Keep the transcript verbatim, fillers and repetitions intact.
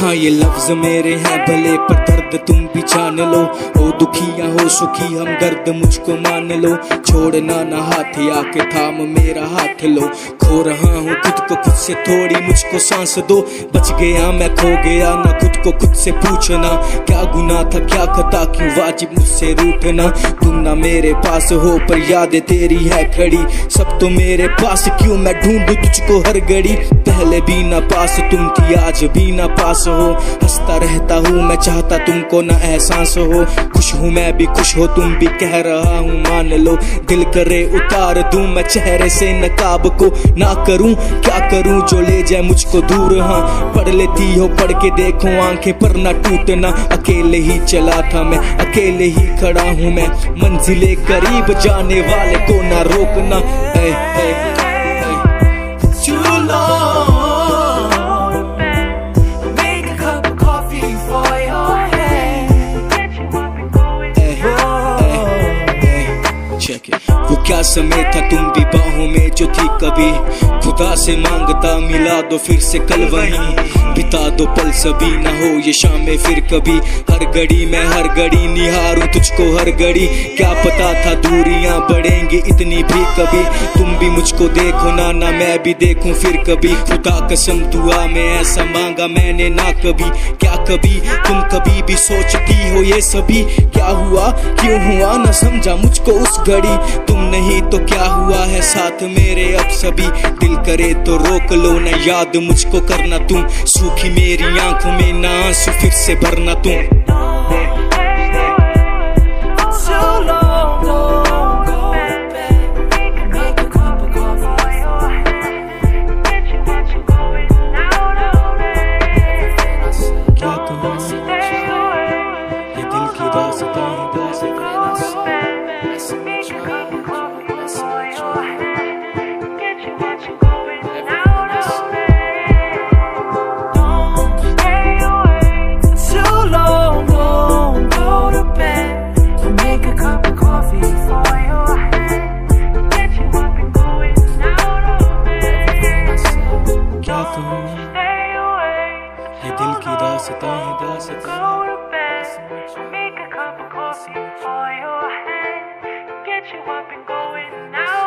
हाँ ये लफ्ज मेरे हैं भले पर दर्द तुम भी जान लो। ओ दुखिया हो सुखी हम दर्द मुझको मान लो। छोड़ना ना हाथ आके थाम मेरा हाथ लो। खो रहा हूँ खुद को खुद से थोड़ी मुझको सांस दो। बच गया मैं खो गया ना खुद को खुद से पूछना। क्या गुनाह था क्या खता क्यों वाजिब मुझसे रूठना। तुम ना मेरे पास हो पर यादें तेरी है खड़ी। सब तो मेरे पास क्यों मैं ढूंढूं तुझको हर घड़ी। पहले भी ना पास तुम थी आज भी ना पास हो। हंसता रहता हूँ मैं चाहता तुमको ना एहसास हो। खुश हूँ मैं भी खुश हो तुम भी कह रहा हूँ मान लो। दिल करे उतार दूं मैं चेहरे से नकाब को। ना करूं क्या करूं जो ले जाए मुझको दूर। हाँ पढ़ लेती हो पढ़ के देखो आंखें पर ना टूटना। अकेले ही चला था मैं अकेले ही खड़ा हूँ मैं। मंजिले करीब जाने वाले को ना रोकना। ए, ए, ए, वो क्या समय था तुम भी बाहों में जो थी कभी। खुदा से मांगता मिला दो फिर से कल वहीं। बिता दो पल सभी ना हो ये शामें फिर कभी। हर घड़ी मैं हर घड़ी निहारूं तुझको हर घड़ी। क्या पता था दूरियां बढ़ेंगी इतनी भी कभी। तुम भी मुझको देखो ना ना मैं भी देखूं फिर कभी। खुदा कसम दुआ में ऐसा मांगा मैंने ना कभी। क्या कभी तुम कभी भी सोचती हो ये सभी। क्या हुआ क्यों हुआ ना समझा मुझको उस घड़ी। तुम नहीं तो क्या हुआ है साथ मेरे अब सभी। दिल करे तो रोक लो ना याद मुझको करना तुम। सूखी मेरी आंखों में ना आंसू फिर से भरना तुम। क्या कहूँ ये दिल की दास्तां है दास्तां। ये दिल की दास्तां है दास्तां। Make a cup of coffee for your head, get you up and going now.